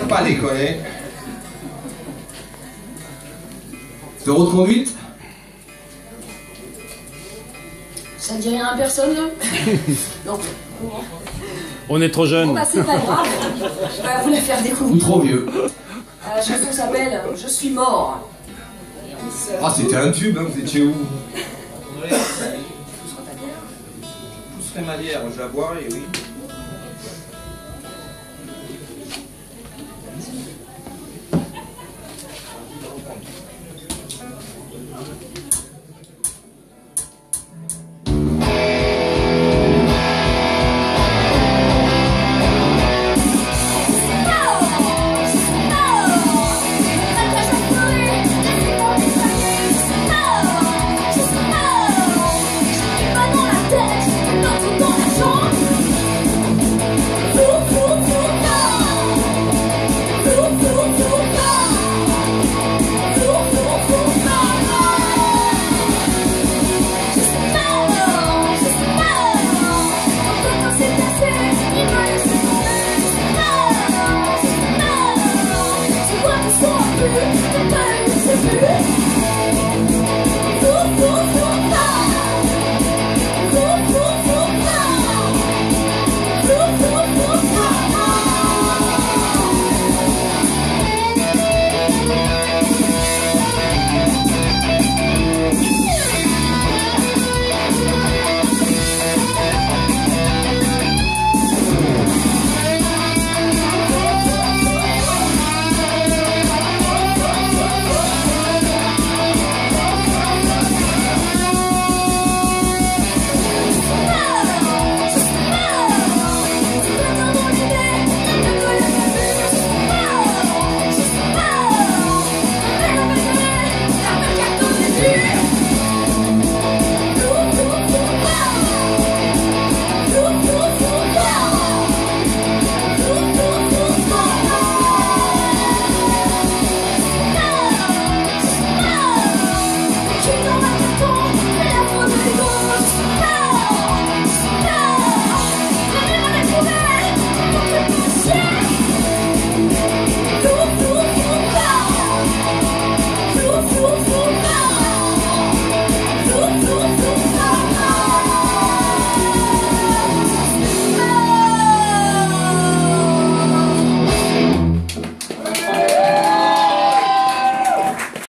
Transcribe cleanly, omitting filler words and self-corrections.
pas déconner. Zéro de conduite? Ça ne dit rien à personne, là? Non. On est trop jeunes. Bon, bah, c'est pas grave. Je vais vous la faire Ou découvrir. trop vieux? La chanson s'appelle « Je suis mort ». Ah, c'était un tube, hein, vous étiez où? Je pousserai ma bière, je la boirai, oui.